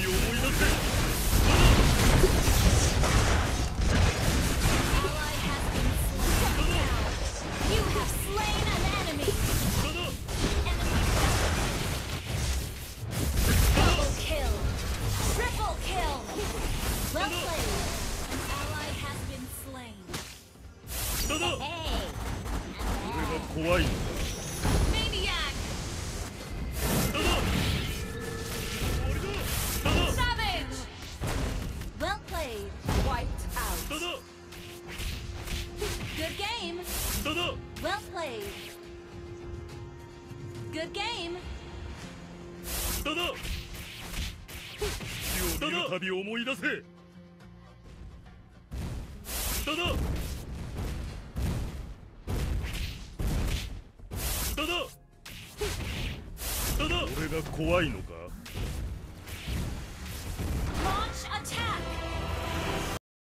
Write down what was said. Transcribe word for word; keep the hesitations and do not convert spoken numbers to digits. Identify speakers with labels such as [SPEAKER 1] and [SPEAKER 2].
[SPEAKER 1] 怖いのか。
[SPEAKER 2] Well played. Good game.
[SPEAKER 1] だだ。死を見るたび思い出せ。だだ。だだ。だだ。俺が怖いのか。